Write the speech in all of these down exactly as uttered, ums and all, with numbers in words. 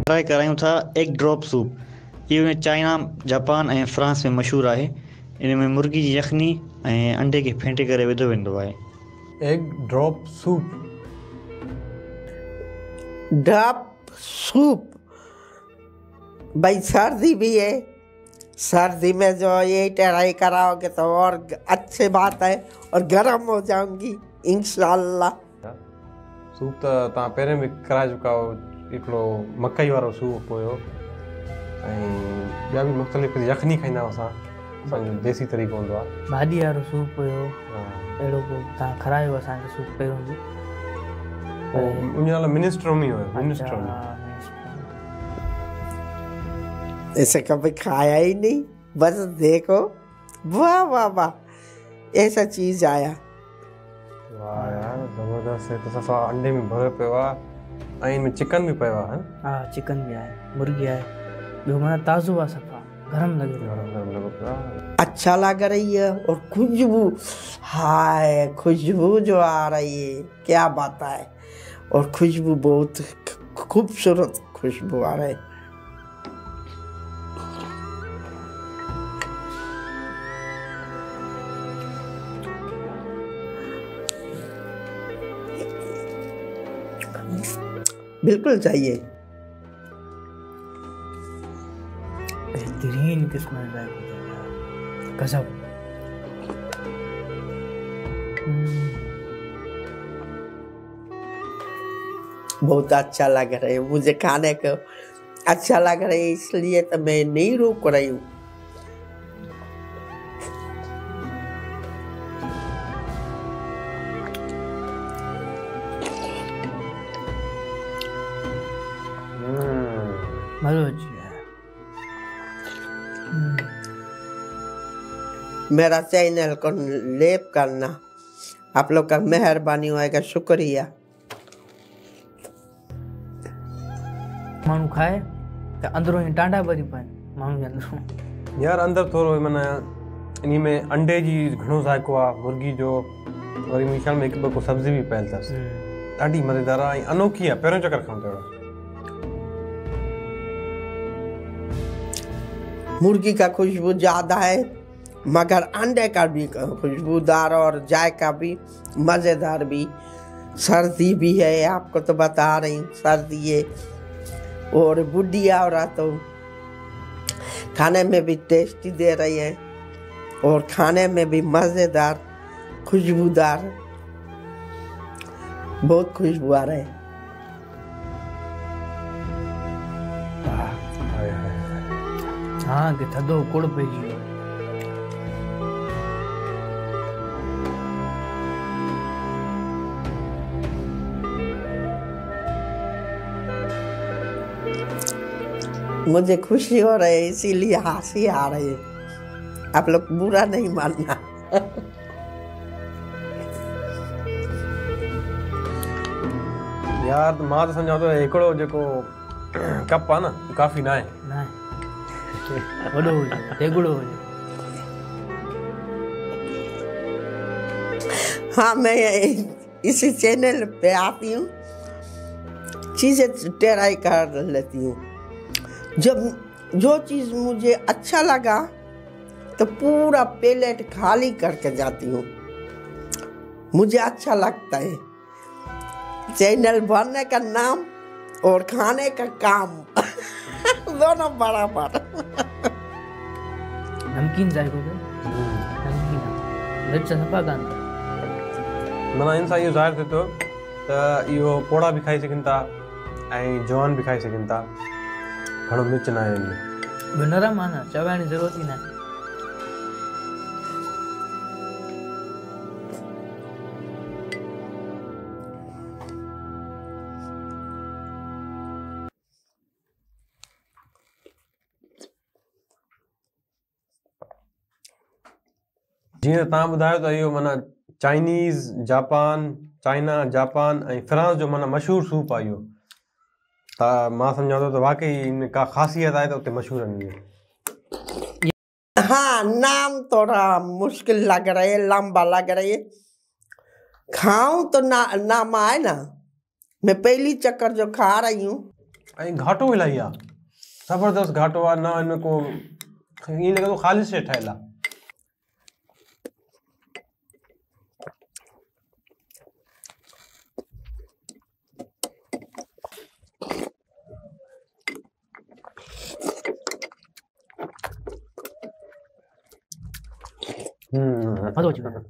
Try करायूं था egg drop soup. इहो चाइना, जापान ऐं फ्रांस में मशहूरु आहे। इन में मुर्गी जी यखनी ऐं अंडे खे फेंटे करे विधो वेंदो आहे। Egg drop soup. Drop soup भाई सर्दी भी है, सर्दी में जो ये ट्राई कराओगे तो और अच्छी बात है और गर्म हो जाऊंगी इंशाल्लाह। सूप तो तव्हां पहिरें बि कराए चुका हो, हिकिड़ो मकई वारो सूप हुयो ऐं ॿिया बि मुख़्तलिफ़ यखनी खाईंदा आहियूं असां, असांजो देसी तरीक़ो हूंदो आहे। भाॼी वारो सूप हुयो, अहिड़ो को तव्हां खारायो असांखे सूप पहिरियों बि। उन नालो मिनेस्ट्रोनी हुयो, मिनेस्ट्रोनी। ऐसे कभी खाया ही नहीं, बस देखो वाह वाह वाह ऐसा चीज आया। वाह यार ज़बरदस्त है। तो सफ़ा अंडे में भरे पियो आहे ऐं इनमें चिकन भी पियो आहे। हा चिकन भी आहे, मुर्गी आहे, ॿियो माना ताज़ो आहे, सफ़ा गरम लगे गरम गरम लॻो पियो आहे। अच्छा लग रही है और खुशबू, हाय खुशबू जो आ रही है क्या बात है। और खुशबू बहुत खूबसूरत खुशबू आ रही है। बिल्कुल चाहिए। बेहतरीन किस्म का गजब। बहुत अच्छा लग रहा है मुझे खाने को, अच्छा लग रहा है इसलिए तो मैं नहीं रोक रही हूँ। मेरा चैनल को लेप करना, आप लोग का मेहरबानी होएगा, शुक्रिया। मानू खाए तो अंदरों ही टांडा भरी पाए मानू जे अंदरों। यार अंदर थोरो माना इन में अंडे जी घणो ज़ाइको आहे, मुर्गी जो वरी मुंहिंजे ख़्याल में हिकु ॿ को सब्ज़ी भी पयल अथसि, ॾाढी मज़ेदार आहे ऐं अनोखी आहे। पहिरियों चकर खाऊं था। मुर्गी का खुशबू ज़्यादा है मगर अंडे का भी खुशबूदार और जायका भी मज़ेदार भी। सर्दी भी है, आपको तो बता रही हूँ सर्दी है और बुढ़िया हो रहा तो खाने में भी टेस्टी दे रही है और खाने में भी मज़ेदार खुशबूदार, बहुत खुशबू आ रहा है। हाँ कि थधो कुड़ पइजी वियो। मुझे खुशी हो रही है इसीलिए हंसी आ रही है, आप लोग बुरा नहीं मानना। यार मां तो समझा तो हिकिड़ो जेको कप आहे न काफ़ी न आहे, ना वॾो हुजे टेगुड़ो हुजे। हाँ मैं इसी चैनल पे आती हूँ, चीज़ें ट्राई कर लेती हूँ। जब जो चीज़ मुझे अच्छा लगा तो पूरा प्लेट खाली करके जाती हूँ, मुझे अच्छा लगता है। चैनल बनने का नाम और खाने का काम दोनों बराबर। नमकीन जायको के नमकीन मिर्च सफ़ा कान माना इन सां इहो ज़ाहिर थिए थो त इहो पोड़ा भी खाई सघनि था ऐं जवान भी खाई सघनि था। घणो मिर्च न आहे इनमें, नरम आहे न, चवाइण जी ज़रूरत ई न आहे। जीअं तव्हां ॿुधायो त इहो माना चाइनीज़, जापान, चाइना, जापान ऐं फ्रांस जो माना मशहूरु सूप आहे इहो। त मां सम्झां थो त वाकई इन का ख़ासियत आहे त उते मशहूरु आहिनि। हाँ नाम थोड़ा मुश्किल लग रहा है, लंबा लग रहा है, खाऊं तो ना नाम आए ना। मैं पहली चक्कर जो खा रही हूँ ऐं घाटो इलाही आहे, ज़बरदस्त घाटो आहे, न हिन में को ईअं लॻे थो ख़ालिस से ठहियल आहे। मज़ो अची वियो।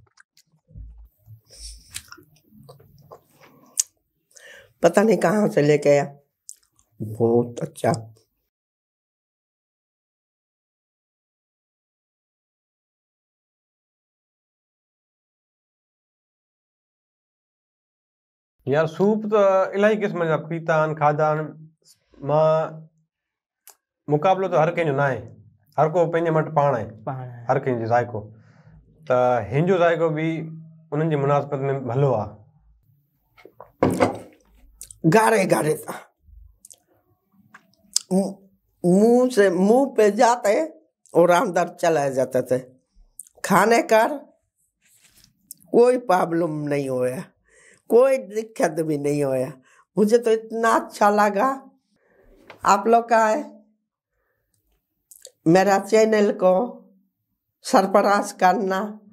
पता नहीं कहाँ से लेके आया, बहुत अच्छा। यार सूप त इलाही क़िस्म जा पीता आहिनि, खाधा आहिनि। मां मुक़ाबिलो त हर कंहिंजो न आहे, हर को पंहिंजे वटि पाण आहे, पाण हर कंहिंजो ज़ाइको। त हिन जो ज़ाइको बि उन्हनि जी मुनासिबत में भलो आहे। गाढ़े गाढ़े था, मुंह से मुंह पे जाते और अंदर चले जाते थे। खाने का कोई प्रॉब्लम नहीं होया, कोई दिक्कत भी नहीं होया। मुझे तो इतना अच्छा लगा। आप लोग का है मेरा चैनल को सरफराज करना,